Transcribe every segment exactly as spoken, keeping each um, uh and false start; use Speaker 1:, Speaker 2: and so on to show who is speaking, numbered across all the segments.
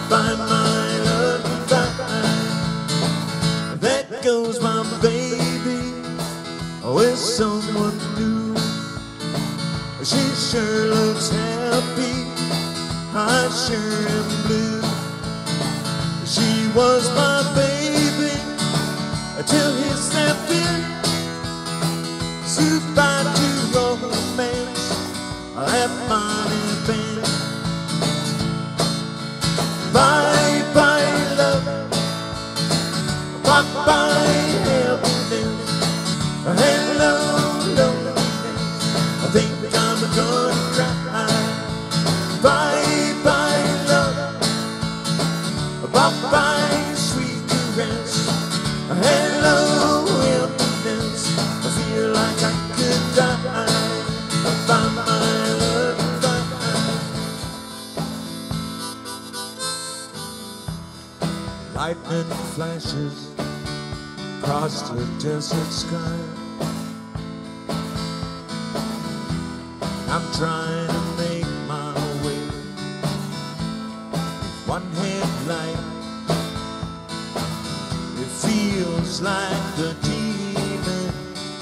Speaker 1: bye, my lullaby. There goes my baby with someone new. She sure looks happy, I sure am blue. She was my baby till he stepped in. Goodbye to romance, that money band. Bye bye love, bye bye happiness. Hello loneliness, I think I'm gonna cry. Bye bye love, bye bye sweet caress. Hello emptiness, I feel like I could die. Bye my lullaby. Lightning flashes across the desert sky. I'm trying to make my way with one headlight. It feels like the demon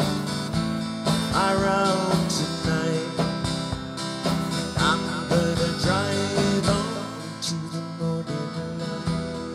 Speaker 1: I rode tonight. I'm gonna drive on to the morning light.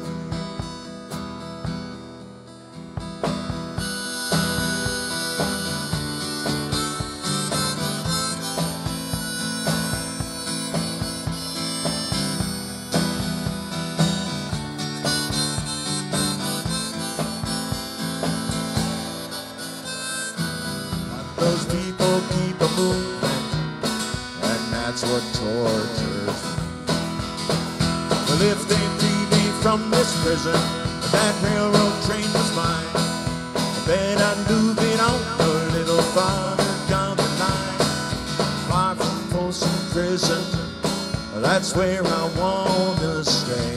Speaker 1: Those people keep a moving, and that's what tortures me. Well, if they free me from this prison, that railroad train was mine, I bet I'd move it on a little farther down the line. Far from Folsom Prison, that's where I wanna stay.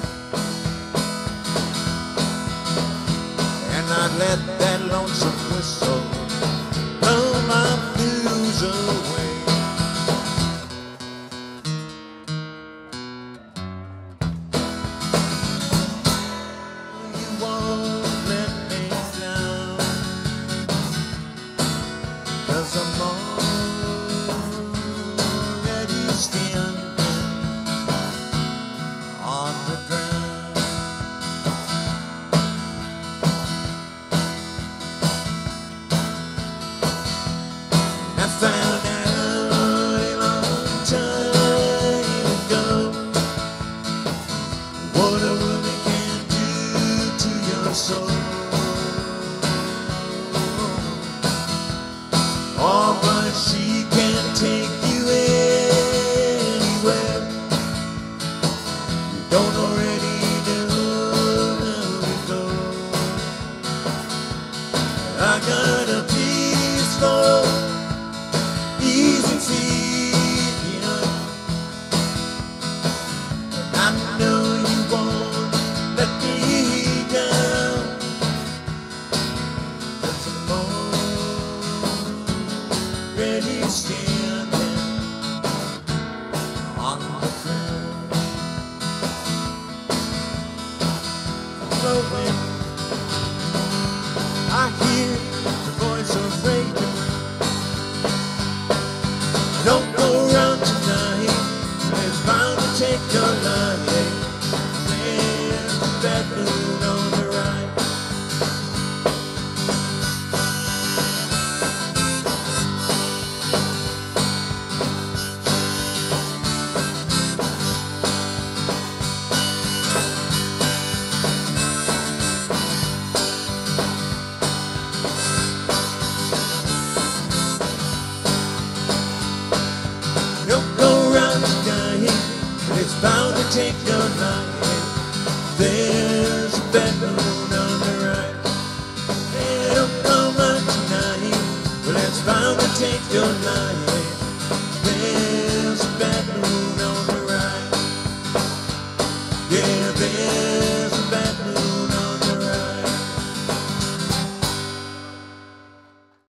Speaker 1: And I'd let that lonesome whistle blow my blues away. You won't let me down, 'cause I'm already standing on the ground. I found out a long time ago what a woman can do to your soul. Oh, but she can't take you anywhere you don't already know how to go. I got a peaceful, easy feeling, and I know you won't let me down, 'cause I'm already standing on the ground. So when I hear the voice of radio, don't go around tonight, it's bound to take your life. There's a bad mood on the right. Don't go around tonight, it's bound to take your life. There's a bad moon on the right. Hey, don't come out tonight, well, it's bound to take your life.